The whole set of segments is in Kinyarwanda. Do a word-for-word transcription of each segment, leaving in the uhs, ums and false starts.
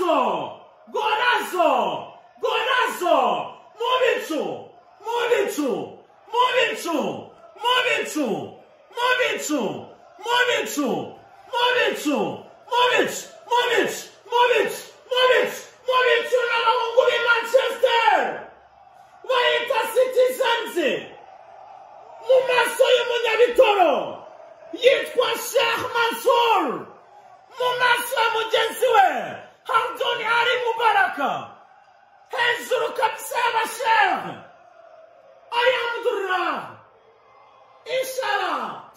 Gorazo! Gorazo! Gorazo! Mubicu! Mubicu! Mubicu! Mubicu! Mubicu! Mubicu! Mubicu! Mubicu! Mubicu! Mubicu! Mubicu! Mubicu n'abahungu b'i Manchester! Bayita Citizens! Mu maso y'umunyabitoro! Yitwa Sheikh Mansour! Mu maso ya mugenzi we! Hamduni Ali Mubaraka! Hejuru kabisa y'abasheikh! Alhamdulillah! Inshallah!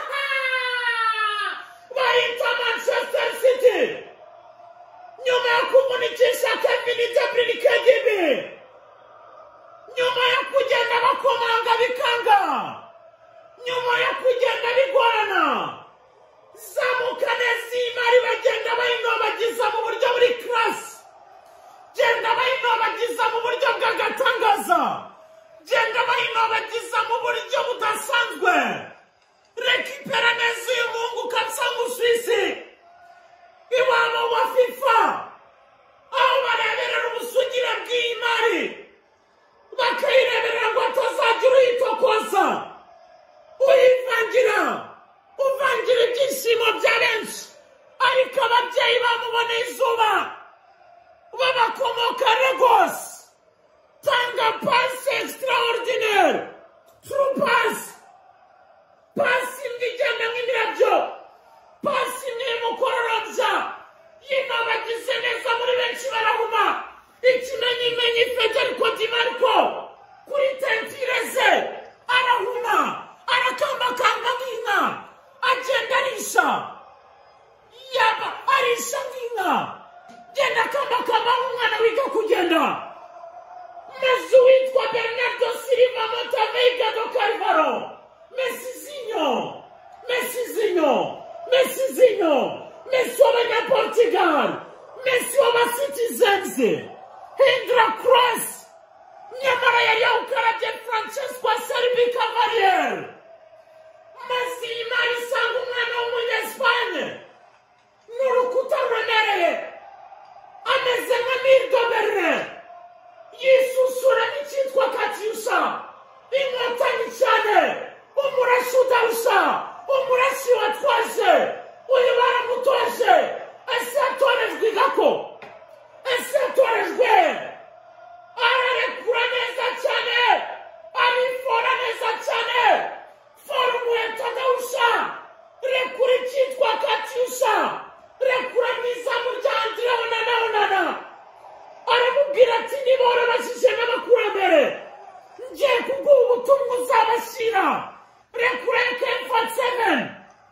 Bayita Manchester City! Nyuma ya kumunikisha Kevin De Bruyne K D B! Nyuma ya kugenda bakomanga bikanga! Nyuma ya kugenda bigorana! Zamuka neza imari bagenda bayinobagiza mu buryo buri class! Genda bayinobagiza mu buryo bw'agatangaza! Genda bayinobagiza mu buryo budasanzwe! Rekipera neza uyu mungu kabisa mu Swisi! Iwabo wa FIFA! Aho bareberera ubusugire bw'imari! Bakayireberera ngo atazagira uyitokoza! Uyivangira! Uvangira ibyishimo bya benshi! Ariko ababyeyi bamuboneye izuba! Babakomoka Lagos! Tanga pasi extraordinaire! True pass! Pasi ngigenda nk'imirabyo! Pasi ntimukororobya! Yinobagize neza muri benshi barahuma! Ikimenyimenyi Federico Di Marco! Kuri tentire ze! Arahuma! Arakambakamba nk'inka! Agenda arisha! Yaba arisha nk'inka! Genda akambakamba nk'umwana wiga kugenda! Maze uwitwa Bernardo Silva Montaveiga do Carvalho! Messizinho! Messizinho! Messizinho! Messi w'Abanyaportugal! Messi w'Aba-Citizens! Hindra Cross! Nyamara yari yawukarabye Francesco Serbi Cavalier! Maze iyi mari isanga umwana w'umunyesipanye! N'urukuta ruremereye! Ameze nka Nirdoberre! Yisusura n'icyitwa Katyusha! Inkotanyi cyane! Umurashi udarusha! Umurashi watwaje! Uyu baramutoje! Ese yatorejwe igako! Ese yatorejwe! Ararekura neza cyane! Arifora neza cyane! Fora umuheto adawusha! Rekura icyitwa Katyusha! Rekura mu izamu rya Andrea Onana Onana! Aramubwira ati niba warabashije n'abakurambere! Ngiye kuguha ubutumwa uzabashyira! Rekura A K forty-seven!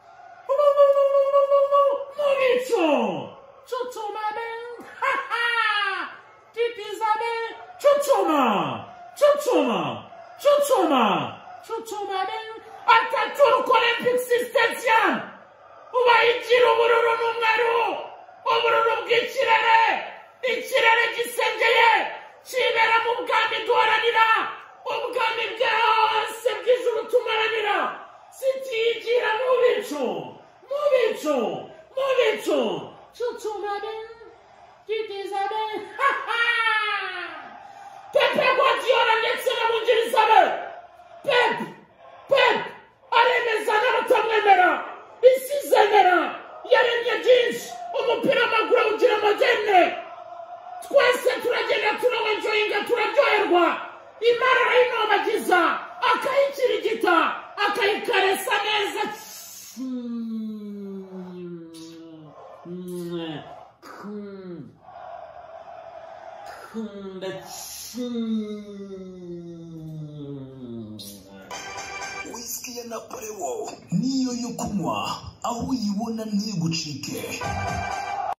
Mubicu! Chuchuma ben! Ha ha! Titiza ben! Chuchuma! Chuchuma! Chuchuma! Chuchuma ben! Ataturk Olympic Stadium! Ubayigira ubururu n'umweru! Ubururu bw'ikirere! Ikirere gisengeye! Kibera mu bwami duharanira! Ubwami bwose bw'ijuru tumaranira! Sitiyigira Mubicu! Mubicu! Mubicu! Chuchuma ben! Titiza ben! Ha ha! Pepe Guardiola ndetse n'abungiriza be! Pep! Pep! Aremeza n'abatamwemera! Isi izemera! Yaremye byinshi! Umupira w'amaguru awugira amadene! Twese turagenda turawenjoyinga turaryoherwa! Imana arayinobagiza! Akayikirigita! Akayikaresa neza! Whisky ya Napoleon niyo yo kunywa aho uyibona ntigucike.